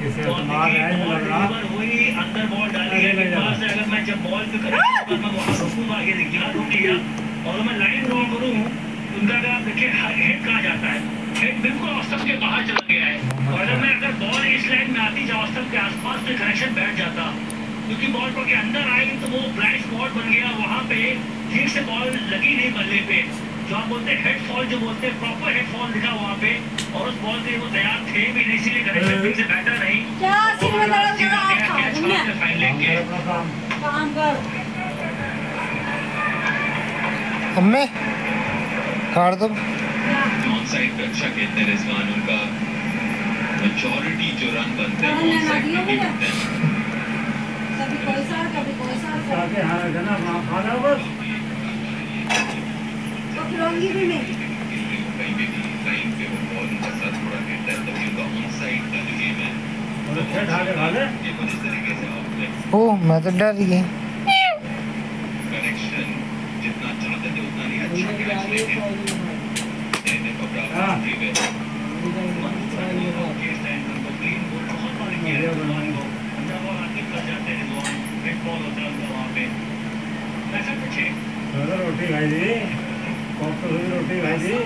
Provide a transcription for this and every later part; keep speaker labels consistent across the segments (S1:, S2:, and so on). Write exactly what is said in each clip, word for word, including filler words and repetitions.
S1: वही अंदर बॉल डाली है, अगर मैं जब बॉल पे करूँ मैं वहाँ रुकूंगा, ये यहाँ रुक गया और मैं लाइन ड्रॉ करूँ, उनका अगर आप देखिए हेड कहाँ जाता है, हेड बिल्कुल औसत के बाहर चला गया है। और अगर मैं अगर बॉल इस लाइन में आती जब औसत के आसपास में कनेक्शन बैठ जाता, क्योंकि बॉल को के अंदर आई तो वो ब्लाइंड स्पॉट बन गया, वहाँ पे ठीक से बॉल लगी नहीं बल्ले पे, जो आप बोलते हैं हेड फॉल, जो बोलते हैं प्रॉपर हेड फॉल दिखा वहाँ पे, और उस बॉल के वो तैयार थे भी नहीं, इसीलिए कनेक्शन ठीक से बैठा नहीं।
S2: अम्मे काट दो।
S1: ऑन साइड पे अच्छा खेलते हैं रिजवान, उनका मेजॉरिटी जो रन बनते हैं ऑन साइड पे ही बनते हैं।
S3: कभी कोई सा कभी कोई सा
S4: आगे हां जना खा लो बस
S3: तो खिलौंगी भी नहीं
S1: कहीं भी लाइन पे वो बॉल उनका साथ थोड़ा खेलता है, तभी उनका ऑन साइड का जो गेम है
S4: और अच्छा ढा के खा ले
S1: ये कुछ इस तरीके से आप
S2: ओह मैं तो डर गई।
S1: कनेक्शन जितना चाहते थे उतना नहीं अच्छा कैच लेके देने को प्राप्त की गई। के स्टैंड को क्लीन बोल बहुत बार किया है रिजवान को, अंदर बॉल आके फंस जाते हैं रिजवान, हिट बॉल होता है उनका वहाँ पे। वैसे पीछे
S4: रोटी खाई दी, कॉप तो रोटी खाई दी,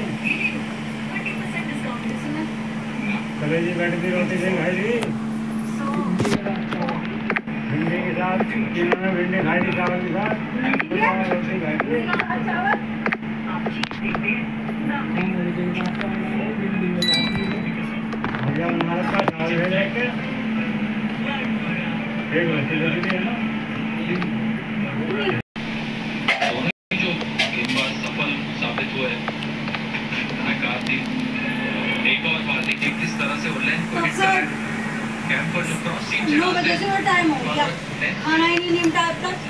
S4: कलेजी बैठ की रोटी से खाई दी, भिंडी के साथ जिन्होंने भिंडी खाई थी चावल के साथ रोटी खाई थी। भैया हमारे पास चावल भेज के एक रोटी दे दी है ना।
S1: जो गेंदबाज सफल साबित हुए मैं कहती एक और बात देखिए किस तरह से वो लेंथ को हिट कर कैंप पर जो क्रॉस सीम
S3: नौ बजे से टाइम हो गया, खाना ही नहीं निपटा अब तक।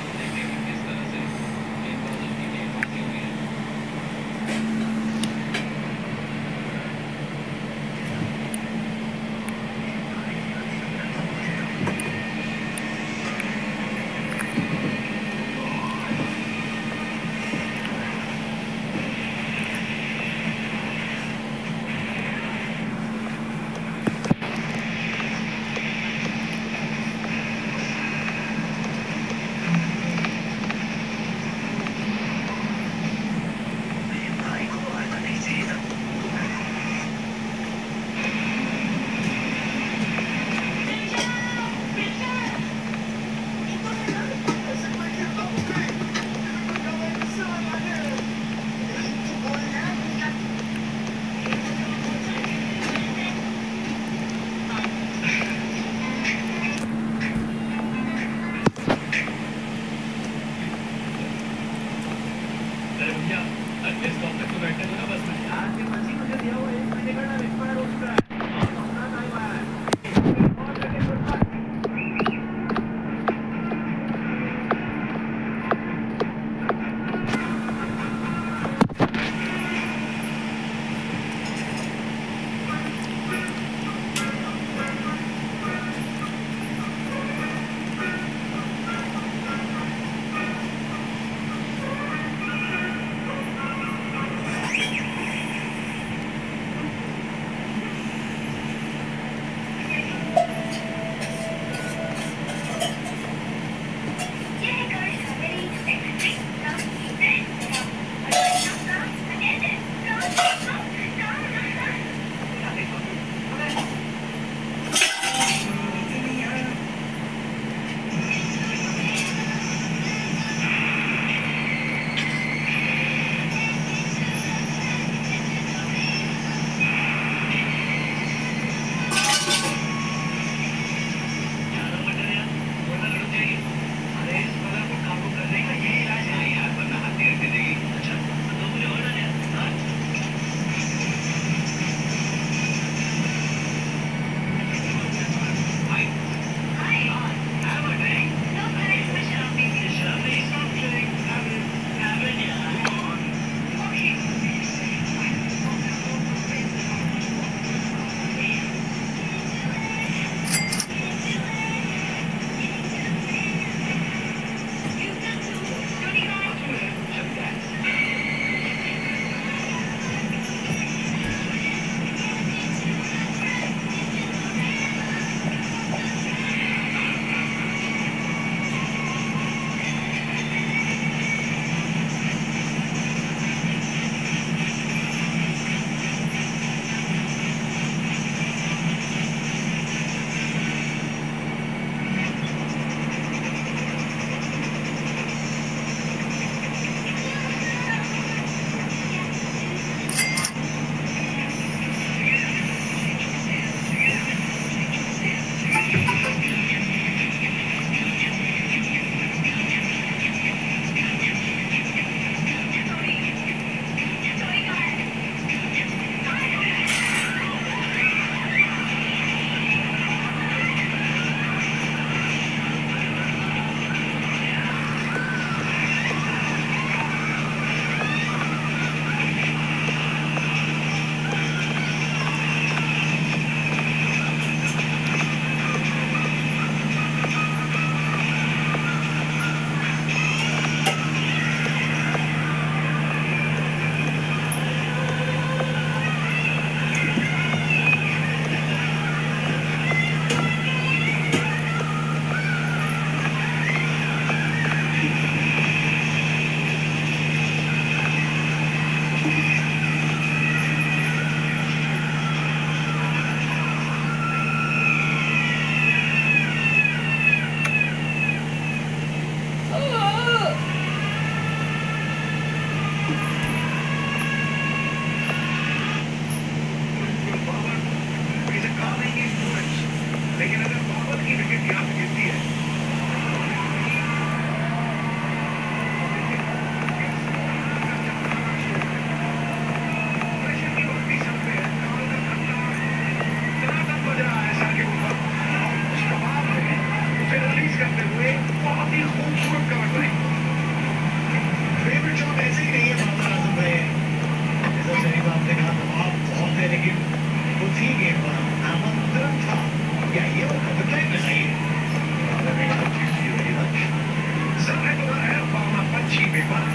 S5: बार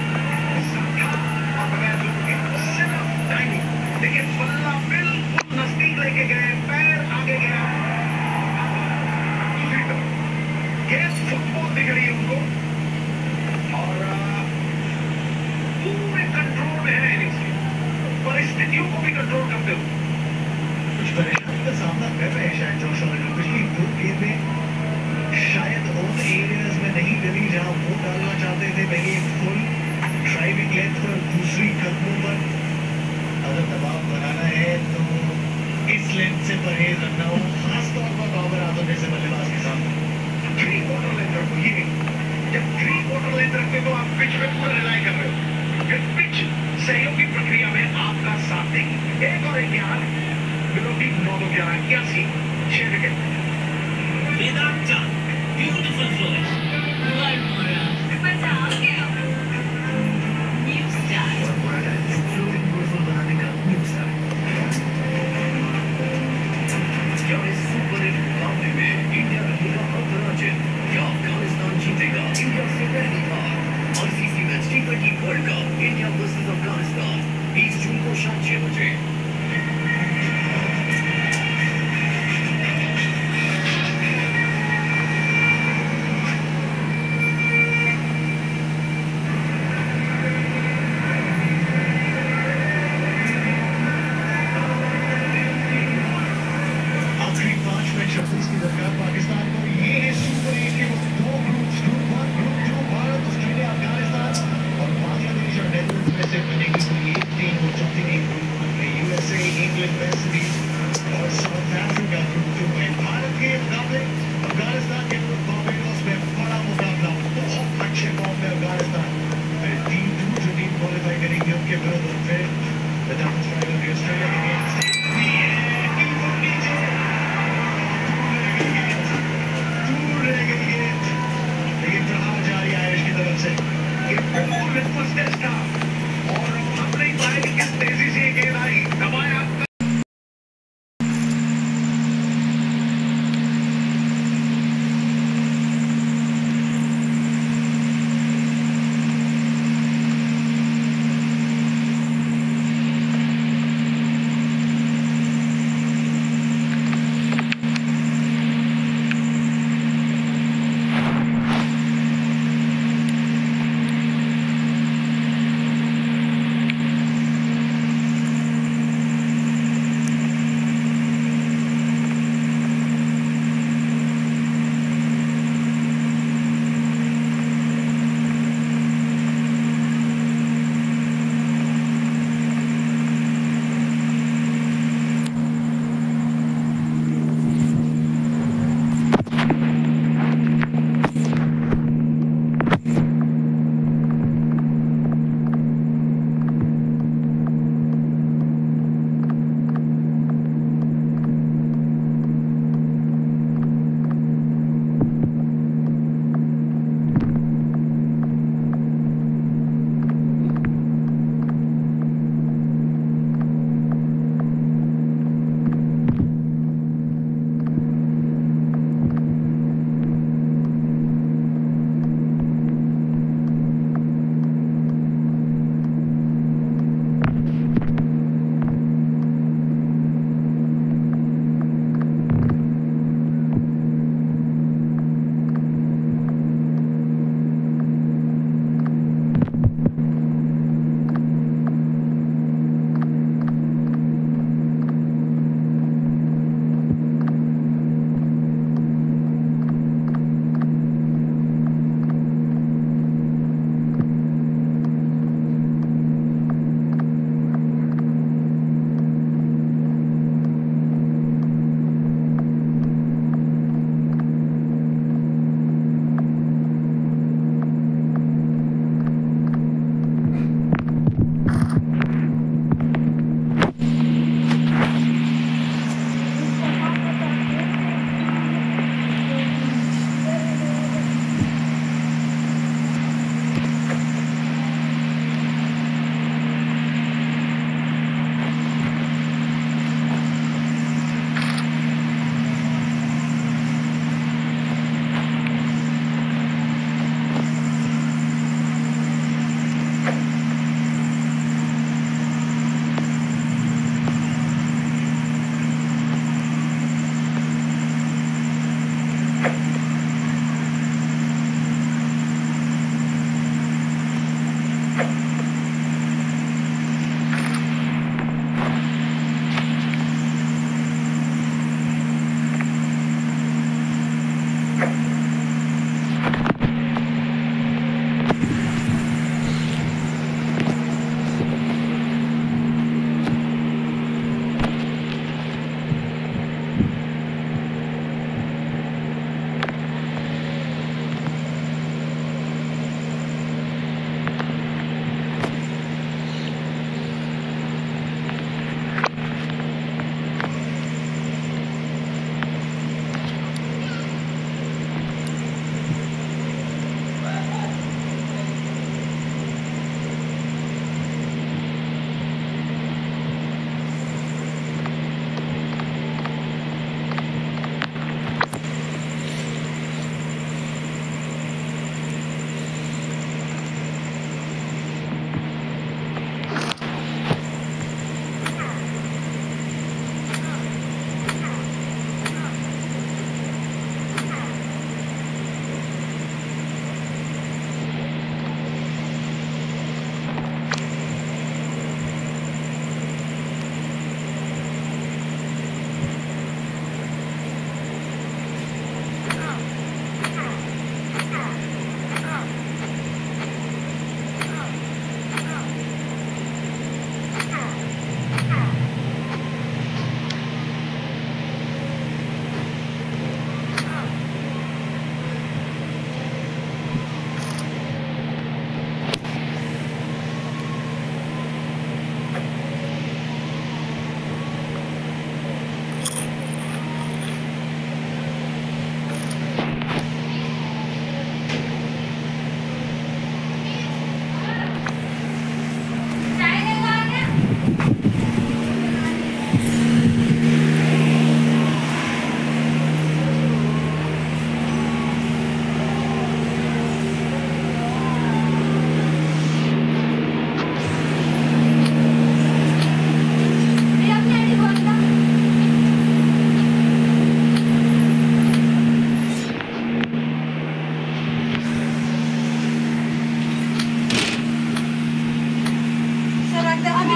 S5: और बगैर रुके सिर्फ टाइमिंग, लेकिन बल्ला बिल्कुल नजदीक लेके गए, पैर आगे गया, दूसरी तरफ गेंद फुटबॉल दिख रही है उनको और पूरे कंट्रोल में है इनिंग्स की, परिस्थितियों को भी कंट्रोल करते हुए। कुछ परेशानी का सामना कर रहे हैं शायद जोश और पिछली दो गेंदें शायद उन एरियाज में नहीं मिली जहां वो डालना चाहते थे, पहले फुल ड्राइविंग लेंथ पर, दूसरी कदमों पर। अगर दबाव बनाना है तो इस लेंथ से परहेज रखना हो, खासतौर पर बाबर आजम जैसे बल्लेबाज के सामने। थ्री क्वार्टर लेंथ रखो, ये जब थ्री क्वार्टर लेंथ रखते हो तो आप पिच पे पूरा रिलाई कर रहे हो, फिर पिच सहयोगी प्रक्रिया में आपका साथ देगी। एक और एक ग्यारह विरोधी नौ दो ग्यारह इक्यासी छह विकेट।
S1: वेदांत चांद ब्यूटीफुल फ्लो है।
S3: बचा गया न्यू स्टार।
S5: बनाने का न्यू स्टार। क्या इस सुपर हिट मुकाबले में इंडिया रहेगा अपराजित या अफगानिस्तान जीतेगा इंडिया से पहली बार? ICC match T twenty world cup India versus Afghanistan बीस जून को शाम छह बजे। आखिरी पांच में छब्बीस की दरकार पाकिस्तान को। ये है सुपर एट के दो groups, group one, group two, Bharat, Australia, Afghanistan और बांग्लादेश और नेदरलैंड्स में से बनेगी कोई एक टीम हो चौथी टीम ग्रुप वन में। यूएसए, इंग्लैंड, वेस्ट इंडीज और साउथ अफ्रीका ग्रुप टू में। भारत के मुकाबले अफगानिस्तान के ग्रुप बारबाडोस में बड़ा मुकाबला, बहुत अच्छे फॉर्म में अफगानिस्तान। फिर टीम टू जो टीम क्वालिफाई करेगी उनके विरुद्ध और फिर ऑस्ट्रेलिया के अगेंस्ट लेकिन प्रहार जारी आयुष की तरफ से और अब नहीं पाएगी किस तेजी से ये गेंद आई, दबाया।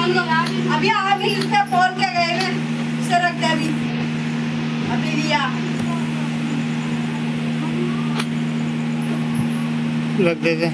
S3: फोन को अभी अभी उसका फोन क्या गए मैं उसे रख दे अभी अभी लिया
S2: रख देते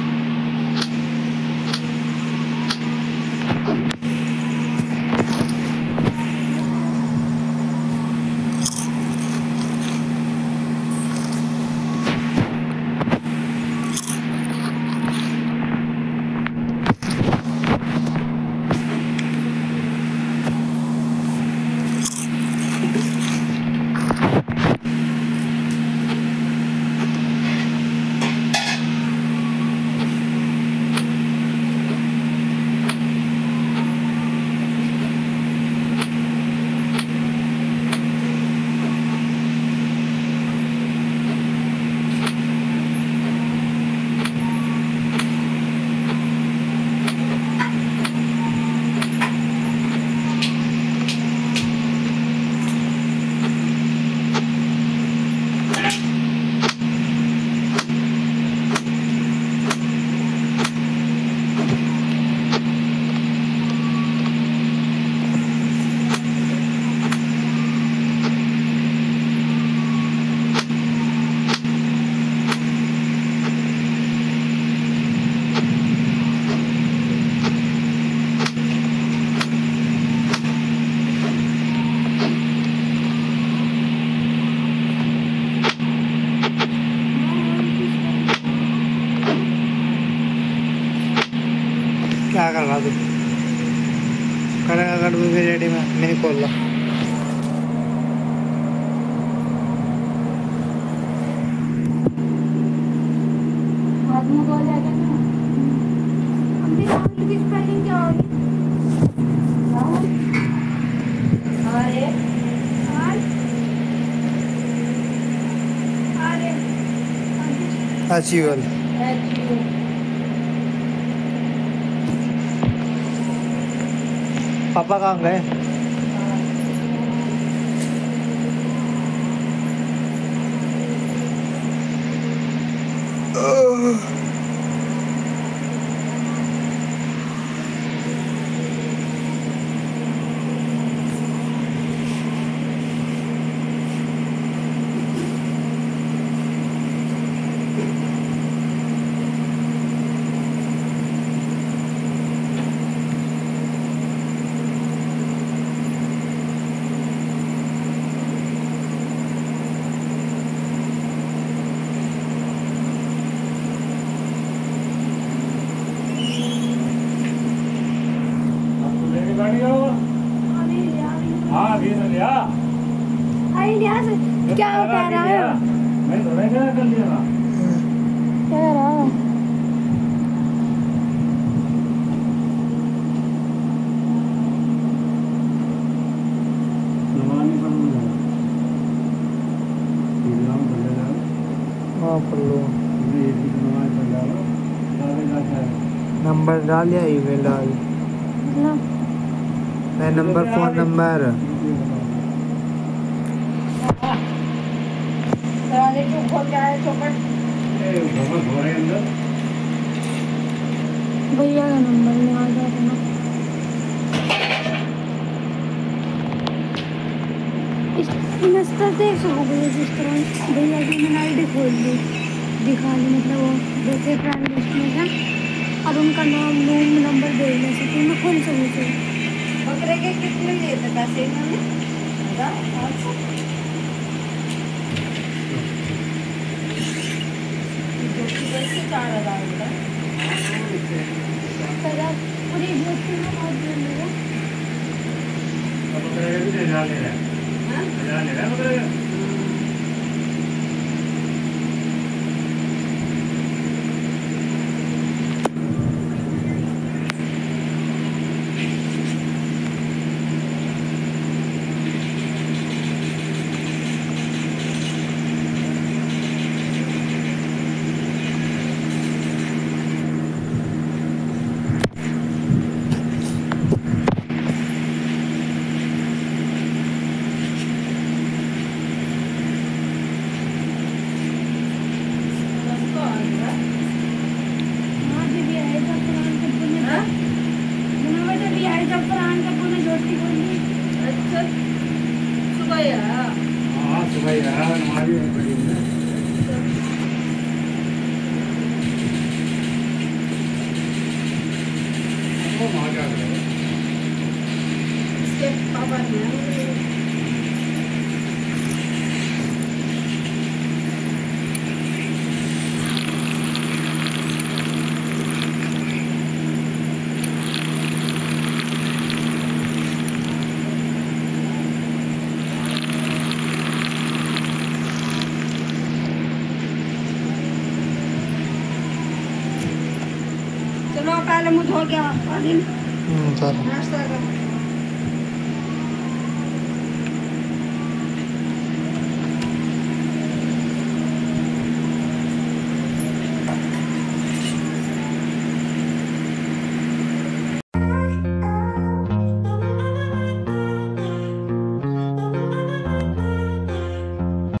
S2: क्या कर रहा तू करेगा कर भी रेडी में मैंने खोल ला अचीवल पापा कहाँ गए
S6: क्या कह रहा है
S4: मैं थोड़ा क्या कर लिया ना
S6: क्या कह रहा है
S4: नमानी पर मुझे इलाम कर लेना
S2: हाँ पढ़ लो
S4: ये भी नमाज पढ़ लो सारे का है
S2: नंबर डाल या ईमेल डाल मैं नंबर फोन नंबर
S6: भैया का नंबर में आ जाता ना इस इंस्टा देख सो गई जिस तरह भैया की मैंने आई डी खोल दी दिखा दी मतलब वो जैसे फ्रेंड लिस्ट में था और उनका नाम रूम नंबर दे ले सकती मैं खोल सकूँ से
S3: बकरे के कितने लिए थे पैसे इन्होंने चार हजार
S6: पूरी दोस्ती में बहुत दूर मेरा
S3: सुबह यार
S4: हाँ सुबह यार हमारी है बड़ी है वो वहाँ क्या करेगा
S3: इसके पापा ने चलो पहले मुँह धो के आ दिन
S2: हम्म चल
S3: नाश्ता कर